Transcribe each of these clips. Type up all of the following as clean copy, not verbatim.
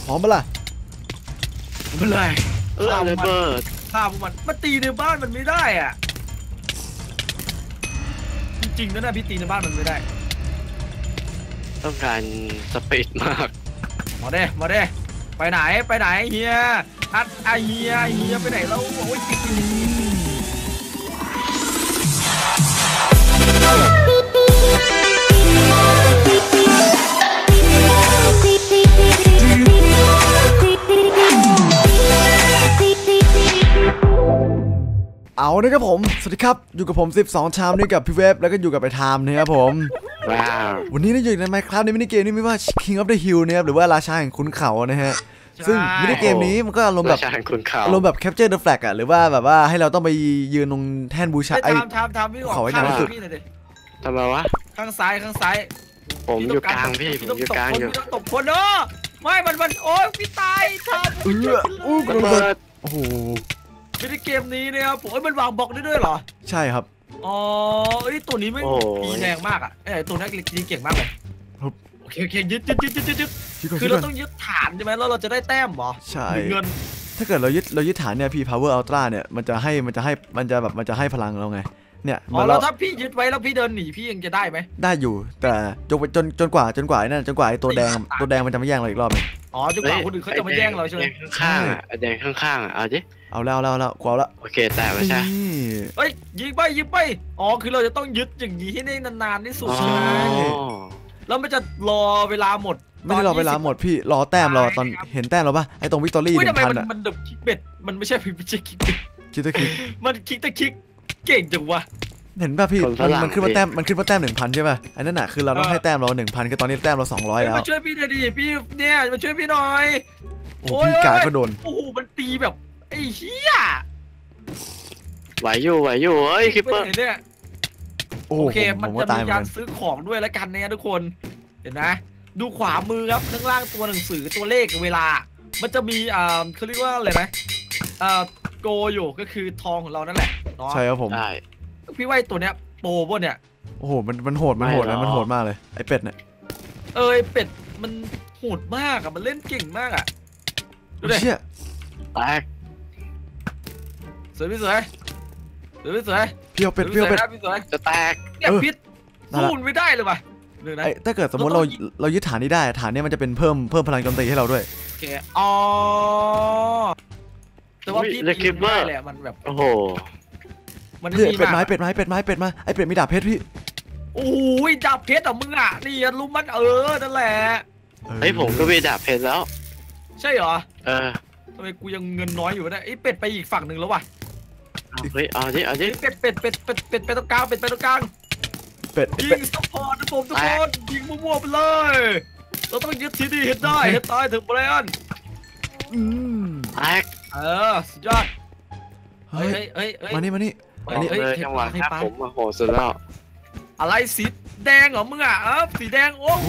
พร้อมปะล่ะไม่เลยระเบิดฆ่าพวกมันตีในบ้านมันไม่ได้อ่ะจริงๆนะพี่ตีในบ้านมันไม่ได้ต้องการสปีดมากมาเด้ไปไหนเฮียอัดเฮียไปไหนแล้วโอ้ยเอาเลยครับผมสวัสดีครับอยู่กับผม12ชามนี่กับพี่เวฟแล้วก็อยู่กับไอ้ไทม์นะครับผมวันนี้เราอยู่ใน Minecraft ในมินิเกมนี้ไม่ว่า King of the Hill นะครับหรือว่าราชาแห่งขุนเขานะฮะซึ่งมินิเกมนี้มันก็อารมณ์แบบCapture the Flag อ่ะหรือว่าแบบว่าให้เราต้องไปยืนตรงแท่นบูชาไอ้ทำพี่เขาไว้นานสุดทำไมวะข้างซ้ายผมอยู่กลางพี่ผมอยู่กลางอยู่ตกคนเนาะไม่มันโอ๊ยพี่ตายทำโอ้โหมินิเกมนี้เนี่ยครับผมมันวางบล็อกได้ด้วยเหรอใช่ครับอ๋อไอ้ตัวนี้ไม่ตีแรงมากอ่ะไอ้ตัวนี้ตีเก่งมากเลยโอเคยึดคือเราต้องยึดฐานใช่ไหมแล้วเราจะได้แต้มเหรอใช่เงินถ้าเกิดเรายึดฐานเนี่ยพี่ Power Ultra เนี่ยมันจะให้พลังเราไงเนี่ยอ๋อแล้วถ้าพี่ยึดไว้แล้วพี่เดินหนีพี่ยังจะได้ไหมได้อยู่แต่จนกว่านั่นจนกว่าไอ้ตัวแดงมันจะไม่แย่งเราอีกรอบนึงอ๋อจนกว่าคนอื่นเขาจะมาแย่งเราใช่ไหมข้างๆแดงข้างๆเอาดิเอาแล้วกวาแล้วโอเคแต่ไม่ใช่เฮ้ยยิงไปอ๋อคือเราจะต้องยึดอย่างนี้ให้ได้นานๆที่สุดใช่ไหมแล้วมันจะรอเวลาหมดไม่ได้รอเวลาหมดพี่รอแต้มรอตอนเห็นแต้มเราปะไอ้ตรงวิกตอรี่ 1,000อ่ะมันดับคิกเบ็ดมันไม่ใช่คิกเบ็ดคิกตะคิกมันคิกตะคิกเก่งจังวะเห็นป่ะพี่มันขึ้นมาแต้ม1,000ใช่ป่ะอันนั้นน่ะคือเราต้องให้แต้มเรา1,000คือตอนนี้แต้มเรา200แล้วมาช่วยพี่หน่อยดิพี่เนี่ยมาช่วยพี่หน่อยโอ้พี่กาก็โดนโอ้โหมันตีแบบไอ้เหี้ยไหวอยู่เฮ้ยคิปเปอร์เนี่ยโอเคมันจะมีการซื้อของด้วยแล้วกันเนี่ยทุกคนเห็นไหมดูขวามือครับข้างล่างตัวหนังสือตัวเลขเวลามันจะมีเขาเรียกว่าอะไรนะโกอยู่ก็คือทองของเรานั่นแหละใช่ครับผมใช่พี่ว่าตัวเนี้ยโปรพวกเนี้ยโอ้โหมันโหดแล้วมันโหดมากเลยไอ้เป็ดเนี่ยไอ้เป็ดมันโหดมากอะมันเล่นเก่งมากอะดูดิแตกสวยพี่สวยเพียวเป็ดจะแตกเนี่ยพิษสู้ไม่ได้เลยป่ะถ้าเกิดสมมติเรายึดฐานนี้ได้ฐานนี้มันจะเป็นเพิ่มพลังโจมตีให้เราด้วยโอเคอ๋อแต่ว่าพี่คิปเปอร์แหละมันแบบโอ้โหมันเป็ดไม้ไอ้เป็ดมีดาบเพชรพี่โอ้ยดาบเพชรอ่ะมึงอ่ะนี่รู้มันนั่นแหละไอ้ผมก็มีดาบเพชรแล้วใช่เหรอทำไมกูยังเงินน้อยอยู่นะไอ้เป็ดไปอีกฝั่งหนึ่งแล้ววะเฮ้ยเอาดิเป็ดไปตรงกลางยิงซัพพอร์ตนะผมทุกคนยิงมั่วๆไปเลยเราต้องยึดที่นี่ให้ได้ให้ตายถึงแบรนด์แตกสุดยอดเฮ้ยมานี่อันนี้จังหวะครับผมมาโหสุดแล้วอะไรสีแดงเหรอมึงอ่ะสีแดงโอ้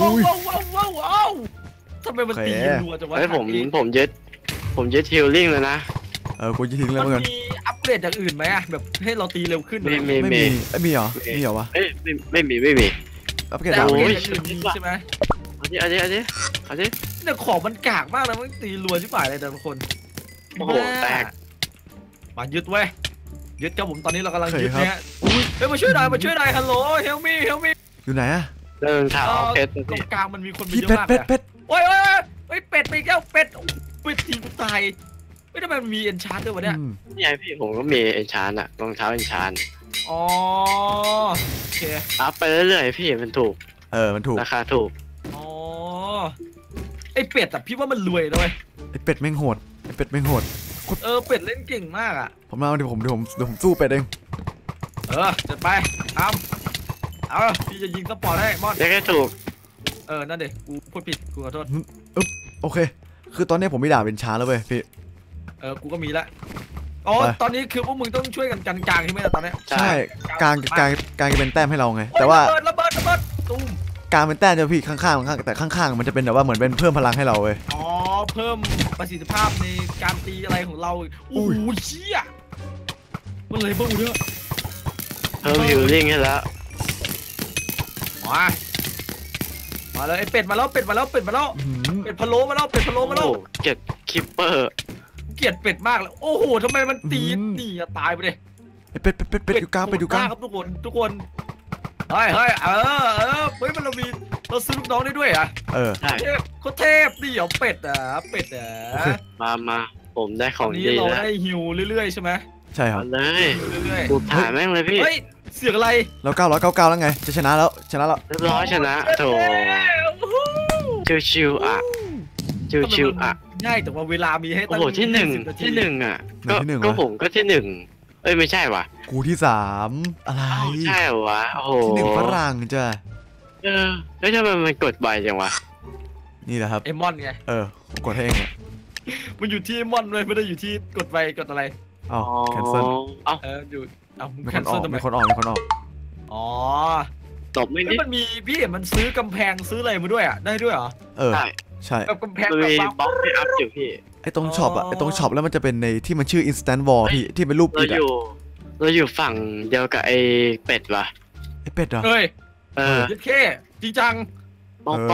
ทำไมมันตีรัวจังวะเฮ้ยผมยึดฮิลลิ่งเลยนะกูจะทิ้งแล้วเหมือนกันมีอัปเกรดอย่างอื่นไหมอะแบบให้เราตีเร็วขึ้นมีเหรอวะไม่มีอัปเกรดอย่างอื่นใช่ไหมเอาดิเนี่ยของมันกากมากเลยมันตีรัวชิบหายเลยแต่ทุกคนโอ้โหแตกมายึดเว้ยยึดครับผมตอนนี้เรากำลังยึดเนี่ยเฮ้ยมาช่วยหน่อยฮัลโหลเฮลมี่อยู่ไหนอะเดินทางเพชรตรงกลางมันมีคนเยอะมากเป็ดโอ้ยเป็ดไปแล้วเป็ดตีกูตายไม่ทำไมมันมีเอนชาร์ด้วยวะเนี่ยนี่ไงพี่ผมก็มีเอนชาร์รองเท้าเอนชาร์อ๋อโอเคอัพไปเรื่อยๆพี่มันถูกมันถูกราคาถูกอ๋อไอเป็ดแต่พี่ว่ามันรวยด้วยไอเป็ดแม่งโหดเป็ดเล่นเก่งมากอ่ะผมเดี๋ยวผมสู้เป็ดเองจัดไปทำพี่จะยิงสปอร์ตให้มอนได้แค่ถูกนั่นเด็กกูพูดผิดกูขอโทษโอเคคือตอนนี้ผมมีดาบเป็นช้าแล้วเว้ยพี่กูก็มีละตอนนี้คือพวกมึงต้องช่วยกันกลางใช่ไหมตอนนี้ใช่กลางเป็นแต้มให้เราไงแต่ว่าระเบิดตุ้มกลางเป็นแต้มจะพี่ข้างแต่ข้างมันจะเป็นแบบว่าเหมือนเป็นเพิ่มพลังให้เราเว้ยเพิ่มประสิทธิภาพในการตีอะไรของเราโอ้ยเชี่ยมันเลยบ้างเนี่ยเพิ่มฮิลลิ่งให้แล้วมามาเลยไอเป็ดมาแล้วเป็ดมาแล้วเป็ดมาแล้วเป็ดพะโล้มาแล้วเป็ดพะโล้มาแล้วเก็บคิปเปอร์เกลียดเป็ดมากเลยโอ้โหทำไมมันตีนี่อะตายไปเลยไอ้เป็ดอยู่กลางเป็ดอยู่กลางครับทุกคนเฮ้ยเฮ้ยมันเราซื้อลูกน้องได้ด้วยอ่ะใช่เทพโคตรเทพนี่เหรอเป็ดอ่ะเป็ดอ่ะมาผมได้ขตออง นนี้ดีเราแล้วได้ฮิวเรื่อยๆใช่ไหมใช่ครับเอาเลยเรื่อยดูถ่ายแม่งเลยพี่ๆเฮ้ยเสียงอะไรเรา999แล้วไงจะชนะแล้วเรียบร้อยชนะโถชิวๆอ่ะชิวๆอ่ะง่ายแต่ว่าเวลามีให้โอ้ตั้งโหที่หนึ่ง 20นาทีที่หนึ่งอ่ะก็ผมก็ที่หนึ่งเอ้ยไม่ใช่ว่ะกูที่3อะไรเอ้าใช่เหรอวะโอ้โหที่1ฝรั่งจ้ะแล้วทำไมมันกดใบจังวะนี่แหละครับเอมอนไงผมกดให้เองอะมันอยู่ที่เอมอนเลยไม่ได้อยู่ที่กดไปกดอะไรอ้าวแคนเซิลเอ้าอยู่มึงมีแคคนนออเซิลกทำไมมีคนออกอ๋อตบไม่เฮ้นิยดมันมีพี่เห็นมันซื้อกำแพงซื้ออะไรมาด้วยอ่ะได้ด้วยเหรอใช่ใช่แบบกำแพงมันแบบมีวางบล็อกที่อัพอยู่พี่ไอ้ตรงช็อปอะไอ้ตรงช็อปแล้วมันจะเป็นในที่มันชื่อ instant wall พี่ที่เป็นรูปเราอิดออะยู่เราอยู่ฝั่งเดียวกับไอ้เป็ดว่ะไอ้เป็ดเหรอเฮ้ยเออยัดเข้จริงจังต๊อบ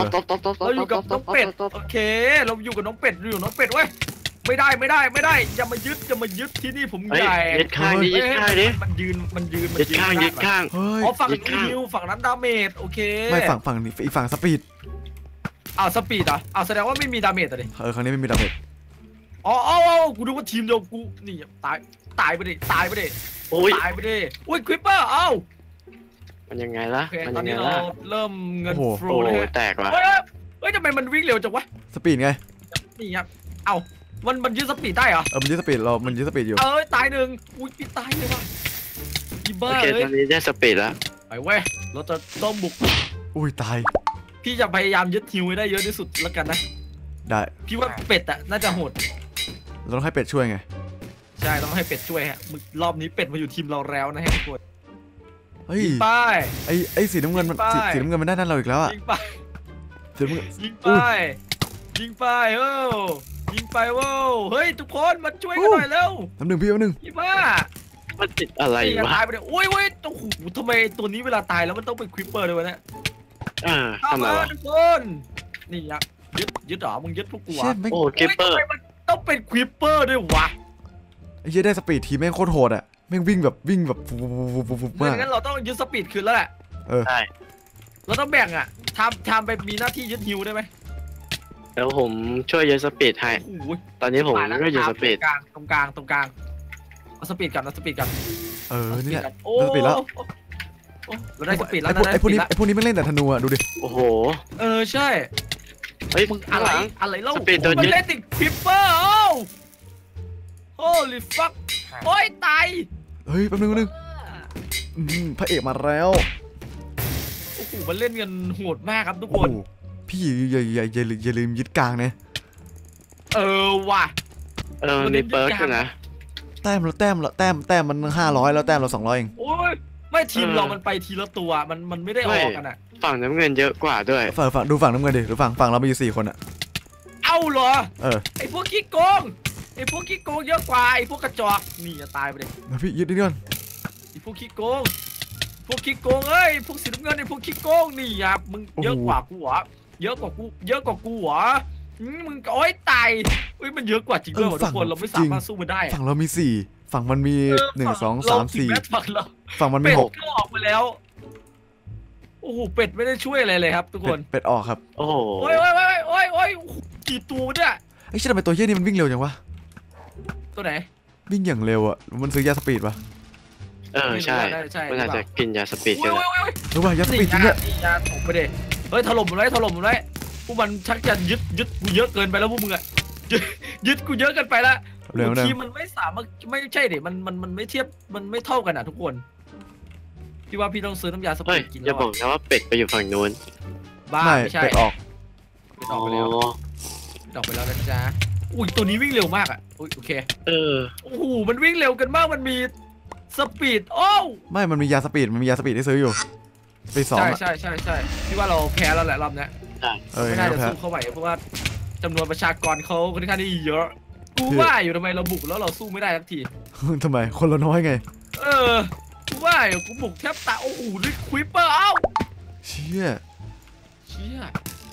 เราอยู่กับน้องเป็ดโอเค เราอยู่กับน้องเป็ดอยู่น้องเป็ดเว้ยไม่ได้อย่ามายึดที่นี่ผมเฮ้ยใหญ่ยึดข้างดิยึดข้างดิมันยืนยึดข้างยึดข้างเฮ้ยอ๋อฝั่งยึดนี้ข้างฮิวฝั่งนั้นดาเมจโอเคไม่ฝั่งนี้อีกฝั่งสปีดสปีดเหรอแสดงว่าไม่มีดาเมจอ่ะดิครั้งนี้ไม่มีดาเมจอ๋อกูดูว่าทีมเดียวกูนี่ตายไปดิโอ้ยตายไปดิอุ้ยควิปเปอร์มันยังไงล่ะโอเคมันตอยันงไงนี้เราล่ะเริ่มเงินโฟลโอ้เลยยแตกว่ะเฮ้ยทำไมมันวิ่งเร็วจังวะสปีดไงนี่ครับมันยืดสปีดได้เหรอมันยืดสปีดมันยืดสปีดอยู่ตายหนึ่งอุ้ยพี่ตายเลยว่ะอีบ้าโอเคเลยตอนนี้ได้สปีดแล้วไปเว้ยเราจะต้องบุกอุ้ยตายพี่จะพยายามยึดฮิวให้ได้เยอะที่สุดแล้วกันนะได้พี่ว่าเป็ดอะน่าจะโหดเราต้องให้เป็ดช่วยไงใช่ต้องให้เป็ดช่วยฮะรอบนี้เป็ดมาอยู่ทีมเราแล้วนะฮะทุกคนเฮ้ยยิงไปไอ้สีน้ำเงินมันยิงไปสีน้ำเงินมันได้นั่นเราอีกแล้วอะยิงไปสีน้ำเงินยิงไปยิงไปยิงไปเว้ยเฮ้ยทุกคนมาช่วยกันหน่อยเร็วน้ำหนึ่งพี่น้ำหนึ่งพี่บ้ามันติดอะไรนี่วะตายไปเลยโอ้ยโอ้โหทำไมตัวนี้เวลาตายแล้วมันต้องเป็นควิปเปอร์ด้วยวะเนี่ยทำไมวะทุกคนนี่ยักยึดเหรอมึงยึดพวกกูเช่อ่ะนไม่โอ้คิปเปอร์ทำไมมันต้องเป็นควิปเปอร์ด้วยวะไอ้เหี้ยได้สปีดทีแม่งโคตรโหดอะแม่งวิ่งแบบฟุบมากงั้นเราต้องยึดสปีดคืนแล้วแหละใช่เราต้องแบ่งอ่ะทำไปมีหน้าที่ยึดฮิวได้ไหมแล้วผมช่วยยึดสปีดให้โอ้โหตอนนี้ผมก็ยึดสปีดตรงกลางเอาสปีดกันนี่แหละโอ้ได้สปีดแล้วเราได้สปีดแล้วไอ้พวกนี้ไม่เล่นแต่ธนูอะดูดิโอ้โหใช่เฮ้ยมึงข้างหลังอะไรเล่าสปีดโดนยึดมันเล่นติดควิปเปอร์โอ้ลิฟักโอ้ยตายเฮ้ยแป๊บนึงพระเอกมาแล้วโอ้โหมันเล่นกันโหดมากครับทุกโอ้คนโหพี่อย่าลืมยึดกลางนะว่ะมันมีเปิร์กด้วยนะแต้มมัน500แล้วแต้มเรา200เองโอ้ยไม่ทีมเรามันไปทีละตัวมันไม่ได้ออกกันอ่ะฝั่งน้ำเงินเยอะกว่าด้วยฝั่งดูฝั่งน้ำเงินดิหรือฝั่งเรามีอยู่4คนอะเอาเหรอไไอ้พวกขี้โกงเยอะกว่าไอ้พวกกระจอกนี่จะตายไปเลยพี่ยึดนี่ก่อนไอ้พวกขี้โกงเอ้ยพวกสีน้ำเงินไอ้พวกขี้โกงนี่ครับมึงเยอะกว่ากูเหรอเยอะกว่ากูเหรอมึงโอ้ยตายมันเยอะกว่าจริงด้วยทุกคนเราไม่สามารถสู้มันได้ฝั่งเรามี4ฝั่งมันมี1 2 3 4 ฝั่งมันมีเป็ด 6 ก็ออกไปแล้วโอ้โหเป็ดไม่ได้ช่วยอะไรเลยครับทุกคนเป็ดออกครับโอ้โหโอ้ยกี่ตัวเนี่ยไอ้เชี่ยทำไมตัวเหี้ยนี่มันวิ่งเร็วจังวะตัวไหนวิ่งอย่างเร็วอะมันซื้อยาสปีดปะใช่มันอาจจะกินยาสปีดกันหรือว่ายาสปีดจริงนี่เนี่ยยาถมไปเด็ถล่มมันไว้พวกมันชักจะยึดกูเยอะเกินไปแล้วพวกมึงอะยึดกูเยอะเกินไปแล้วทีมมันไม่สามารถไม่ใช่เด็มันไม่เทียบมันไม่เท่ากันอะทุกคนพี่ว่าพี่ต้องซื้อน้ำยาสเฮ้ปียดกินอแล้ย่าว บอกนะว่าเป็ดไปอยู่ฝั่งนู้นบ้าไม่ไม่ใช่เป็ดออกออกไปแล้วออกไปแล้วนะจ๊ะอุ้ยตัวนี้วิ่งเร็วมากอะโอเคโอ้โหมันวิ่งเร็วกันมากมันมีสปีดไม่มันมียาสปีดให้ซื้ออยู่ไป2อะใช่พี่ว่าเราแพ้แล้วแหละรอบนี้ไม่น่าจะสู้เขาไหวเพราะว่าจำนวนประชากรเขาค่อนข้างที่เยอะกูว่าอยู่ทำไมเราบุกแล้วเราสู้ไม่ได้สักทีทำไมคนเราน้อยไงกูว่าอยู่กูบุกแทบตายโอ้โหด้วยควิปเปอร์เชี่ย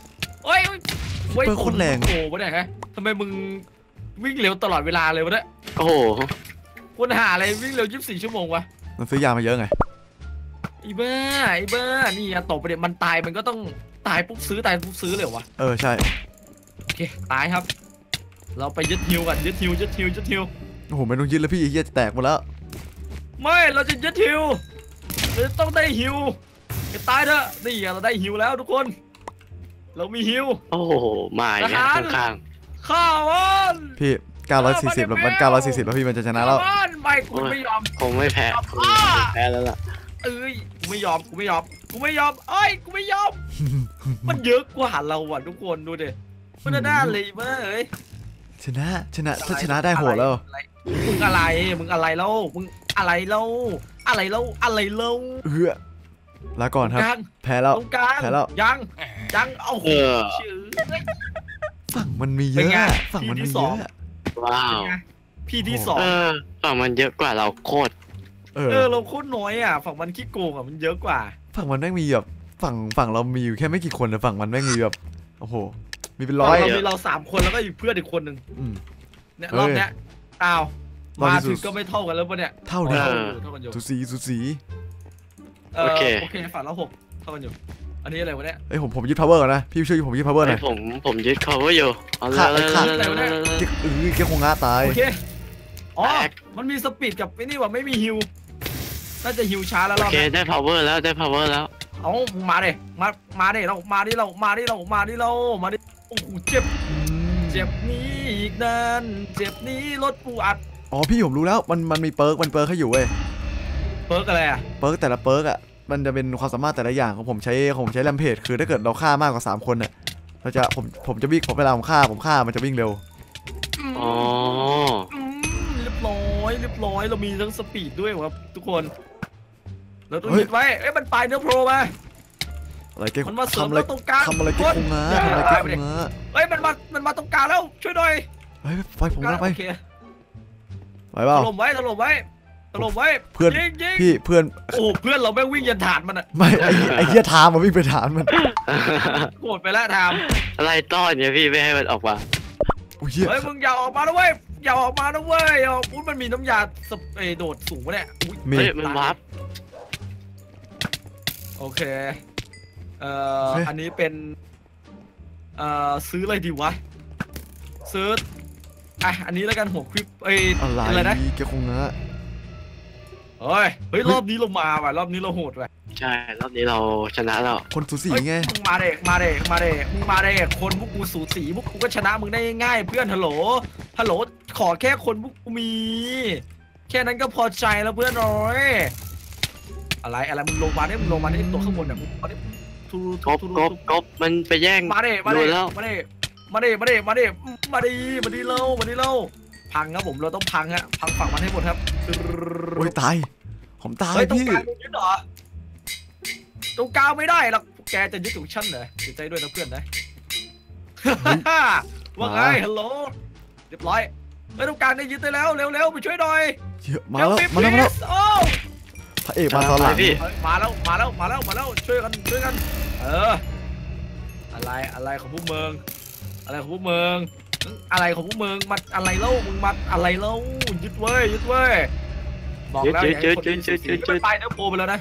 โอ้ยเปิดโคตรแรงโอ้โหเนี่ยฮะทำไมมึงวิ่งเร็วตลอดเวลาเลยวะเนี่ยโอ้โหคุณหาอะไรวิ่งเร็ว24 ชั่วโมงวะมันซื้อยามาเยอะไงไอ้บ้านี่อะตบไปเนี่ยมันตายมันก็ต้องตายปุ๊บซื้อเลยเหรอวะใช่โอเคตายครับ เราไปยึดฮิวกันยึดฮิวโอ้โหไม่ต้องยึดแล้วพี่เฮียจะแตกหมดแล้วไม่เราจะยึดฮิวเราจะต้องได้ฮิวจะตายเถอะนี่เราได้ฮิวแล้วทุกคน เรามีฮิวโอ้โหมาอีกแล้วข้างข้าวันพี่940แล้วมัน940แล้วพี่มันจะชนะแล้วข้าวันไม่กูไม่ยอมๆคงไม่แพ้แล้วล่ะเอ้ยกูไม่ยอมเอ้ยกูไม่ยอม มันเยอะกว่าเราอ่ะทุกคนดูดิมันน่าเลยมากเลยชนะถ้าชนะได้โหดแล้วมึงอะไรแล้วลาก่อนครับยังแพ้แล้วตรงกลางแพ้แล้วยังเอาโหชื่อฝั่งมันมีเยเป็นไงอะฝั่งมันมีทีที่เยสองอะว้าวพี่ที่สองฝั่งมันเยอะกว่าเราโคตรเราโคตรน้อยอ่ะฝั่งมันขี้โกงอ่ะมันเยอะกว่าฝั่งมันแม่งมีแบบฝั่งเรามีอยู่แค่ไม่กี่คนแต่ฝั่งมันแม่งมีแบบโอ้โหมีเป็นร้อยเรามีเรา3 คนแล้วก็อีกเพื่อนอีกคนหนึ่งอืมเนี่ยเฮ้ยรอบเนี้ยอ้าวรอบมาที่สุดถึงก็ไม่เท่ากันแล้วปะเนี่ยเท่าดิเท่ากันอยู่สุสีโอเคฝั่งละ6เท่ากันอยู่อันนี้อะไรวะเนี่ยเอ้ยผมยึด power ก่อนนะพี่ช่วยผมยึด power หน่อยผมยึด cover อยู่เอาเลยแกคงงาตายโอเคอ๋อมันมีสปีดกับไอ้นี่ว่าไม่มีฮิวน่าจะฮิวช้าแล้วโอรอบเคนี้ได้ power แล้วได้ power แล้วเอามาดิเรามาดิโอ้โหเจ็บนี้อีกนานเจ็บนี้รถปูอัดอ๋อพี่ผมรู้แล้วมันมีเปิร์กให้อยู่เว้ยเปิร์กอะไรอ่ะเปิร์กแต่ละเปิร์กอ่ะมันจะเป็นความสามารถแต่ละอย่างของผมใช้แรมเพจคือถ้าเกิดเราฆ่ามากกว่า3 คนเนี่ยเราจะผมจะวิ่งเวลาผมฆ่ามันจะวิ่งเร็วอ๋อเรียบร้อยเรามีทั้งสปีดด้วยครับทุกคนเราต้องยึดไว้มันปลายเนื้อโปรมาอะไรแกมันมาเสริมทำอะไรเราตรงกลางทำอะไรแกคงงามันมาตรงกลางแล้วช่วยหน่อยเฮ้ยไฟผมแล้วไปโอเคไปเปล่าถล่มไว้เพื่อนยิงพี่เพื่อนโอ้เพื่อนเราแม่งวิ่งยันฐานมันอะไม่ไอ้เหี้ยทามมาวิ่งไปฐานมันโกรธไปแล้วทามอะไรต้อนเนี่ยพี่ไม่ให้มันออกมาอุ้ยเหี้ยเฮ้ยมึงอย่าออกมานะเว้ยอุ้ยมันมีน้ำยาโดดสูงวะเนี่ยมีเฮ้ยมันวาร์ปโอเคอันนี้เป็นซื้ออะไรดีวะซื้ออันนี้แล้วกันหัวคลิปอะไรนะแกคงงาเฮ้ยรอบนี้เรามาว่ะรอบนี้เราโหดว่ะใช่รอบนี้เราชนะแล้วคนสูสีไงมึงมาเด็กคนพวกกูสูสีพวกกูก็ชนะมึงได้ง่ายเพื่อนฮัลโหลขอแค่คนพวกกูมีแค่นั้นก็พอใจแล้วเพื่อนน้อยอะไรมึงลงมาได้ตัวข้างบนเนี่ยมึงมาได้กบมันไปแย่งมาดิแล้วมาดิเราพังครับผมเราต้องพังฮะพังฝั่งมันให้หมดครับโอ้ยตายผมตายเฮ้ยตรงพี่กลางมึงยึดเหรอตรงกลางไม่ได้หรอกแกจะยึดของฉันเหรอเสียใจด้วยนะเพื่อนนะ ว่าไงฮัลโหลเรียบร้อยเฮ้ยตรงกลางได้ยึดได้แล้วเร็วไปช่วยหน่อยเยอะมาแล้วพระเอกมาตอนหลังพี่มาแล้วช่วยกันอะไรของพวกมึงมันอะไรเล่ามึงมัดอะไรเล่ายึดเว้ยบอกแล้วยึดไปเนื้อโปไปแล้วนะ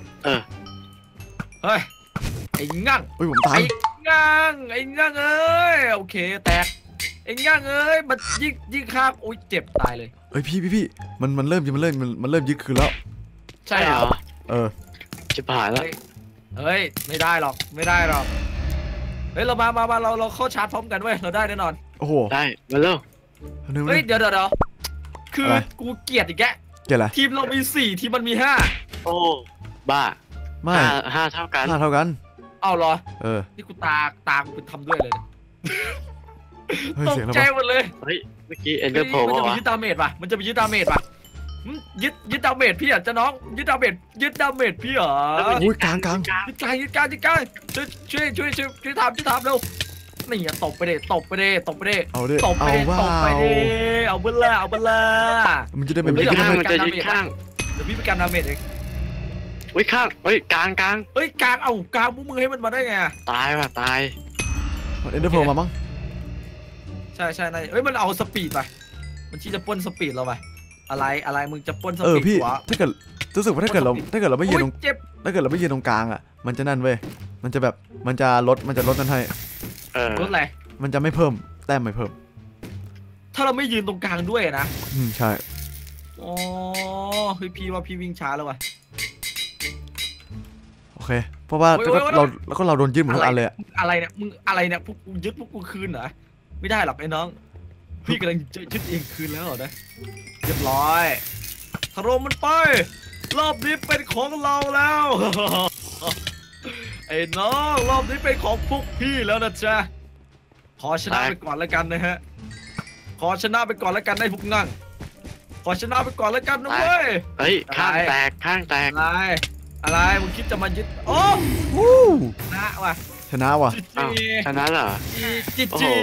เฮ้ยไอ้งั่งเฮ้ยผมตายไอ้งั่งเอ้ยโอเคแตกไอ้งั่งเอ้ยมันยิงข้างอุ้ยเจ็บตายเลยเฮ้ยพี่มันเริ่มยึดคืนแล้วใช่เหรอจะผ่านแล้วเฮ้ยไม่ได้หรอกเฮ้ยเรามาเราเข้าชาร์จพร้อมกันเว้ยเราได้แน่นอนโอ้โหได้มาเร็วเฮ้ยเดี๋ยวคือกูเกลียดอีกแกเกลียดอะไรทีมเรามี4ทีมมันมี5 โอ้บ้าไม่ห้าเท่ากัน 5 เท่ากันเอาเหรอนี่กูตากูทำด้วยเลยเฮ้ยตกเสียงอะไรใจวะหมดเลยเฮ้ยเมื่อกี้เอนเดอร์โพลมันจะไปวะยึดดาเมจป่ะยึดดาเมจพี่อ่ะจะน้องยึดดาเมจพี่เหรออุ้ยกลางยึดกลางช่วยทำเร็วนี่อ่ะตบไปเด้เอาดิตบไปเอาเด้ว่าเอาเบลล่ามันจะได้เป็นยึดยึดข้างได้มันจะยึดข้างเดี๋ยวพี่ไปการดาเมจเองอุ้ยข้างเฮ้ยกลางเฮ้ยกลางพวกมึงให้มันมาได้ไงตายว่ะตายมเอ็นเดอร์เพลมามั้งใช่นายเอ้ยมันเอาสปีดไปมันชี้จะปล้นสปีดเราไปอะไรมึงจะปล้นสปีดพี่หัวถ้าเกิดรู้สึกว่าถ้าเกิดเราไม่ยืนตรงเจ็บถ้าเกิดเราไม่ยืนตรงกลางอ่ะมันจะนั่นเว้ยมันจะแบบมันจะลดนั่นให้รถอะไรมันจะไม่เพิ่มแต้มไม่เพิ่มถ้าเราไม่ยืนตรงกลางด้วยนะใช่อ๋อเฮ้ยพี่ว่าพี่วิ่งช้าแล้วว่ะโอเคเพราะว่าเราโดนยึดหมดทุกอันเลยอะไรเนี่ยพวกกูยึดพวกกูคืนเหรอไม่ได้หรอกไอ้น้องพี่กำลังจะยึดเองคืนแล้วเหรอนะเรียบร้อยถล่มมันไปรอบนี้เป็นของเราแล้ว ไอ้น้องรอบนี้เป็นของพวกพี่แล้วนะจ๊ะขอชนะไปก่อนแล้วกันนะฮะขอชนะไปก่อนแล้วกันได้พวกงั่งขอชนะไปก่อนแล้วกันนะเว้ยเฮ้ยข้างแตกอะไรมึงคิดจะมายึดโอ้ชนะว่ะชนะว่ะอ้าวชนะเหรอจี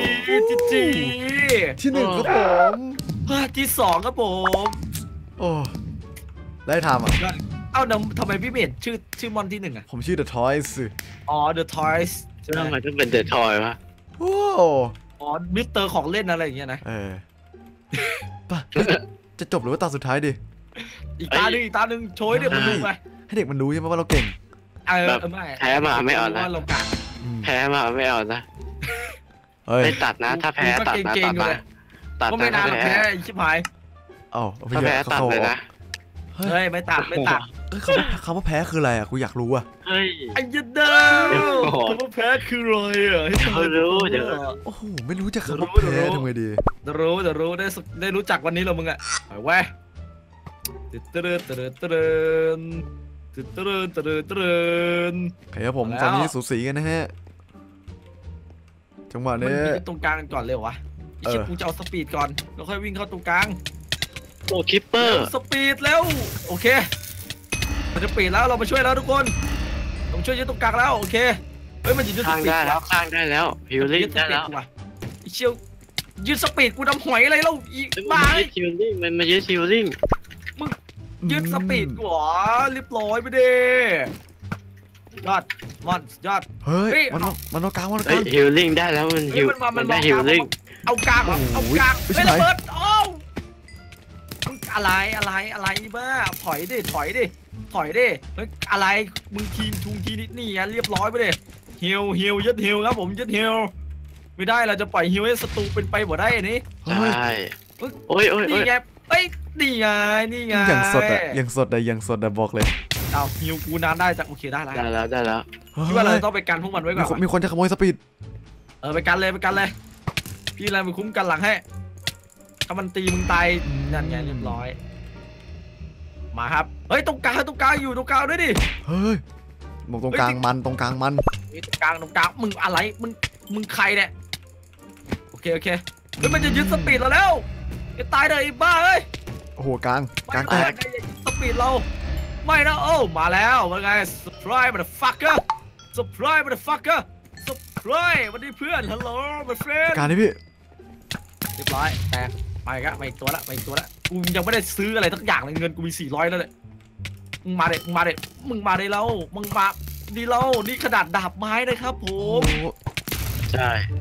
ที่หนึ่งครับผมที่สองครับผมโอ้ได้ทำอ่ะเอ้าทำไมพี่เมธชื่อมอนที่หนึ่งอ่ะผมชื่อ The Toys อ๋อ The Toys ทำไมต้องเป็นเดอะทอยวะโอ้อ๋อมิสเตอร์ของเล่นอะไรอย่างเงี้ยนะป่ะจะจบหรือว่าตาสุดท้ายดิอีกตาหนึ่งโชยเดี๋ยวมันดูไปให้เด็กมันรู้ใช่ไหมว่าเราเก่งไม่แพ้มาไม่เอานะเรากะแพ้มาไม่เอานะเฮ้ยไม่ตัดนะถ้าแพ้ตัดนะตัดก็ไม่นานหรอกแพ้แพ้ชิบหายถ้าแพ้ตัดเลยนะเฮ้ยไม่ตัดคำว่าแพ้คืออะไรอ่ะกูอยากรู้อ่ะเฮ้ยไอ้ยันเด้อคำว่าแพ้คืออะไรอ่ะเขารู้เดี๋ยวโอ้โหไม่รู้จะคำว่าแพ้ทำไงดีรู้ได้รู้จักวันนี้เรามึงอ่ะไปเว้ยเฮ้ยครับผมตอนนี้สูสีกันนะฮะจังหวะมันนี้มีตรงกลางกันก่อนเลยวะไอ้เชี่ยกูจะเอาสปีดก่อนแล้วค่อยวิ่งเข้าตรงกลางโอ้คิปเปอร์สปีดแล้วโอเคมันจะปีดแล้วเรามาช่วยแล้วทุกคนเราช่วยยึดตรงกลางแล้วโอเคเฮ้ยมันยึดสข้างปีดได้แล้วข้างได้แล้วฮิลลิ่งยึดสได้ปีดแล้วกูว่ะไอ้เชี่ยวยึดสปีดกูดำหอยอะไรแล้วอีบ้ามันยึดฮิลลิ่งมันมายึดฮิลลิ่งยึดสปีดกูเหรอเรียบร้อยไปดิยอดมอนยอดเฮ้ยมันเอากลางเฮ้ยฮิลลิ่งได้แล้วมันฮิลมันได้ฮิลลิ่งเอากลางเอากลางไม่ระเบิดโอ้อะไรบ้าถอยดิเฮ้ยอะไรมึงทีนิดนี่อ่ะเรียบร้อยไปดิฮิลยึดฮิลครับผมยึดฮิลไม่ได้เราจะปล่อยฮิลให้ศัตรูเป็นไปบ่ได้นี่ใช่โอ้ยนี่ไงเอ้ยนี่ไงอย่างสดอะบอกเลยเอาฮิวกูนานได้จากโอเคได้แล้ว คิดว่าเราต้องไปกันพวกมันไว้ก่อนมีคนจะขโมยสปีดไปกันเลยพี่อะไรไปคุ้มกันหลังให้ถ้ามันตีมึงตายนั่นไงเรียบร้อยมาครับเฮ้ยตรงกลางอยู่ตรงกลางด้วยดิเฮ้ยบอกตรงกลางมันตรงกลางมึงอะไรมึงใครเนี่ยโอเคเฮ้ยมันจะยึดสปีดเราแล้วจะตายเลยไอ้บ้าเอ้ยโอ้โหกลางแตกสปีดเราไม่นะโอ้มาแล้วว่าไง surprise motherfucker surpriseวันนี้เพื่อน hello my friend การนี้พี่เรียบร้อยแตกมาอีกตัวละกูยังไม่ได้ซื้ออะไรทั้งอย่างเลยเงินกูมี400แล้วเลยมึงมาเด็แล้วมึงมาดีแล้วนี่ขนาดดาบไม้นะครับผมใช่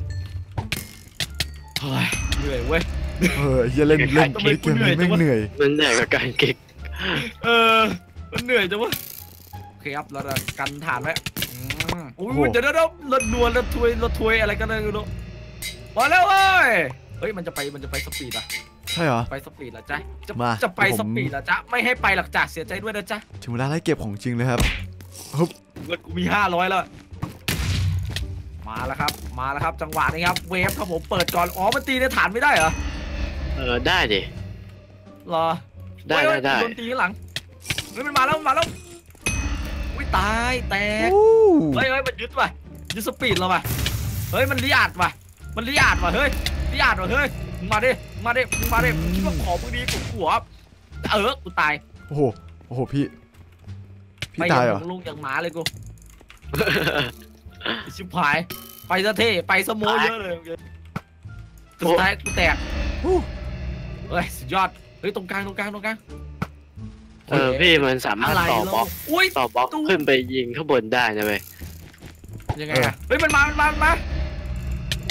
เหนื่อยเว้ยอย่าเล่นเกมนี้ไม่เหนื่อยมันเหนื่อยกับการเก็กมันเหนื่อยจังวะโอเคครับเรากันฐานไว้โอ้ยเดี๋ยวรถนวลรถถวยอะไรกันเลยลูกมาแล้วเฮ้ยมันจะไปสปีดอ่ะใช่เหรอไปสปีดเหรอจ๊ะจะไปสปีดเหรอจ๊ะไม่ให้ไปหลักจากเสียใจด้วยนะจ๊ะถึงเวลาไล่เก็บของจริงเลยครับเงินกูมี500แล้วมาแล้วครับจังหวะนี้ครับเวฟครับผมเปิดก่อนมันตีในฐานไม่ได้เหรอได้ดิรอได้โดนตีข้างหลังเฮ้ยมันมาแล้วอุ้ยตายแตกเฮ้ยมันยึดสปีดเราป่ะเฮ้ยมันรีอาดว่ะเฮ้ยมึงมาดิคิดว่าของมึงดีกูหัวกูตายโอ้โหพี่ตายเหรอลุงอย่างหมาเลยกูชิบหายไปซะเท่ไปสโมเยอะเลยสุดท้ายกูแตกเฮ้ยสุดยอดเฮ้ยตรงกลางพี่มันสามารถต่อบล็อกขึ้นไปยิงข้างบนได้นะเว้ยยังไงเฮ้ยมันมา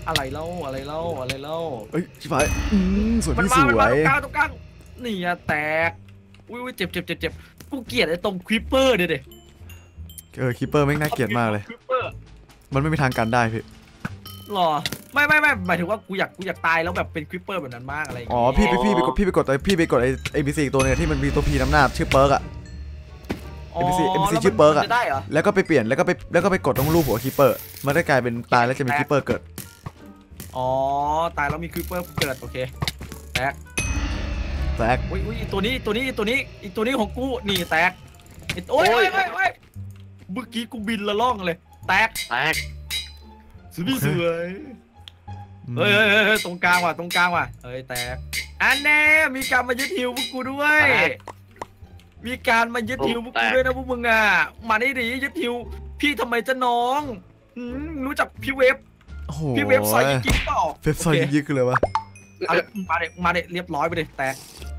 อะไรเล่าอะไรเล่าอะไรเล่าเอ้ยชิบหายสวยมันพี่มาสมันวมาย ตรงกลางนี่อะแตกอุ้ยเจ็บกูเกลียดไอ้ตรงควิปเปอร์เด็ดคีเปอร์แม่งน่าเกลียดมากเลยควิปเปอร์มันไม่มีทางกันได้พี่หรอไม่หมายถึงว่ากูอยากตายแล้วแบบเป็นควิปเปอร์แบบนั้นมากอะไรอย่างอ๋อเงี้ยพี่ไปกดไอ้NPCอีกตัวนึงที่มันมีตัวพีน้ำหน้าชื่อเปิร์กอะ NPC แล้วชื่อเปิร์กอะมันจะได้เหรอแล้วก็ไปเปลี่ยนแล้วก็ไปกดตรงรูปหัวคีเปอร์มันได้กลายเป็นตายแล้วจะมีคีเปอร์เกิดอ๋อตายแล้วมีควิปเปอร์เกิดโอเคแตกแตกอุ้ยอีกตัวนี้ของกูนี่แตกโอ้ยเมื่อกี้กูบินละล่องเลยแตกแตกสวยเฮ้ยตรงกลางว่ะเฮ้ยแตกอันแน่มีการมายึดฮิวพวกกูด้วยมีการมายึดฮิวพวกกูด้วยนะพวกมึงอ่ะมาได้ดิยึดฮิวพี่ทำไมจะน้องรู้จักพี่เวฟโอ้โหพี่เวฟซอยยิงเปล่าเว็บซอยยิกคือเลยวะมาเด็เรียบร้อยไปเลยแตก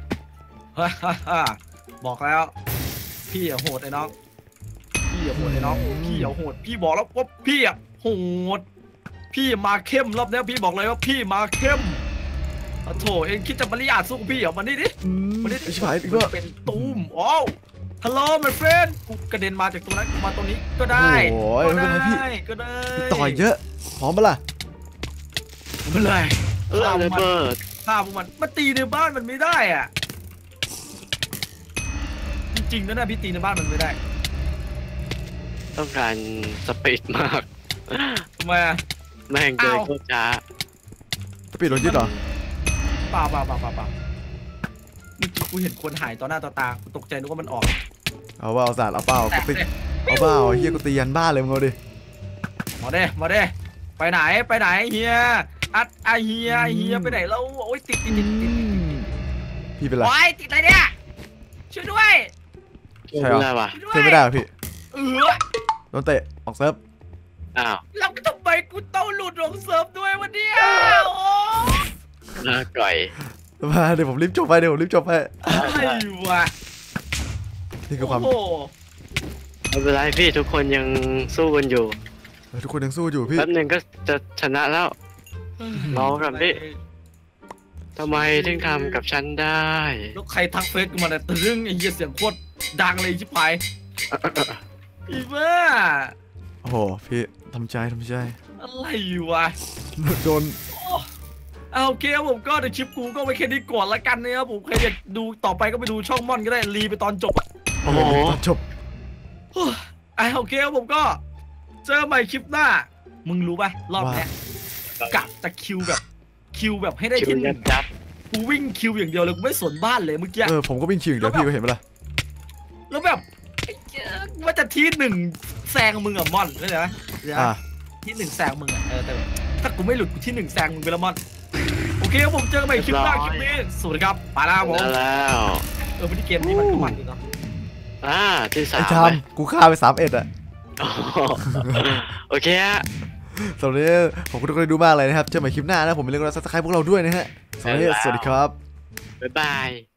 บอกแล้วพี่อย่าโหดไอ้น้องพี่อย่าโหดพี่บอกแล้วว่าพี่อ่ะโหดพี่มาเข้มรอบนี้พี่บอกเลยว่าพี่มาเข้มโถเองคิดจะมาริยาทสู้กับพี่เหรอมานี่ดิมานี่ดิชิบหายอีกแล้วเป็นตูมโอ้ฮัลโหลmy friend กูกระเด็นมาจากตรงนั้นมาตรงนี้ก็ได้โอ้ยไม่เป็นไรพี่ก็ได้ต่อยเยอะพร้อมปะล่ะไม่เป็นไรระเบิดฆ่าพวกมันมาตีในบ้านมันไม่ได้อ่ะจริงๆนะพี่ตีในบ้านมันไม่ได้ต้องการสปีดมากทำไมอ่ะแม่งเดินโคตรช้าจะปิดรถยึดเหรอเปล่าเมื่อกี้กูเห็นคนหายต่อหน้าต่อตากูตกใจนึกว่ามันออกเอาว่าเอาสารเอาเปล่าแตกูกตีเลยเอาเปล่าเฮียกูตียันบ้านเลยมึงเอาดิมาเด้ไปไหนเฮียเฮียไปไหนแล้วโอ้ยติดพี่เป็นไรโอ้ยติดอะไรเนี่ยช่วยด้วยใช่เหรอไม่ได้ว่ะช่วยไม่ได้เหรอพี่เออโดนเตะออกเซิร์ฟอ้าวแล้วทำไมกูต้องหลุดลงเซิร์ฟด้วยวะเนี่ยโอ้น่าก่อยมาเดี๋ยวผมรีบจบไปอะไรวะนี่คือความโอ้โหไม่เป็นไรพี่ทุกคนยังสู้กันอยู่ทุกคนยังสู้อยู่พี่แป๊บหนึงก็จะชนะแล้ว รอกันพี่ ทำไมถึงทำกับฉันได้แล้วใครทักเฟซกูมาเนี่ยตะลึงไอ้เหี้ยเสียงโคตรดังเลยชิบหายอีบ้าโอ้โหพี่ทำใจอะไรวะโดนเอาโอเคครับผมก็เดี๋ยวคลิปกูก็ไปแค่นี้ก่อนละกันนะครับผมใครอยากดูต่อไปก็ไปดูช่องม่อนก็ได้รีไปตอนจบอ่ะโอ้โหตอนจบโอเคครับผมก็เจอใหม่คลิปหน้า มึงรู้ป่ะรอบเนี้ยกะจะคิวแบบให้ได้คิวที่หนึ่งยับกูวิ่งคิวอย่างเดียวเลยกูไม่สนบ้านเลยเมื่อกี้ผมก็วิ่งชิวอย่างเดียวพี่ก็เห็นปะล่ะแล้วแบบไอ้เจ้าว่าจะที่หนึ่งแซงมึงอะม่อนเข้าใจไหม ที่หนึ่งแซงมึงอะแต่ถ้ากูไม่หลุดกูที่หนึ่งแซงมึงไปและม่อนโอเคครับผมเจอกันใหม่คลิปหน้าคลิปนี้สวัสดีครับไปแล้วครับผมได้แล้วไม่ได้เกมนี้มันก็มันดีเนาะที่สาไอ้มชามกูฆ่าไป31อ่ะอ๋อโอเคฮะสำหรับวันนี้ผมก็ทุกคนได้ดูมากเลยนะครับเจอกันใหม่คลิปหน้านะผมอย่าลืมกดซับสไครป์พวกเราด้วยนะฮะสำหรับวันนี้สวัสดีครับบ๊ายบาย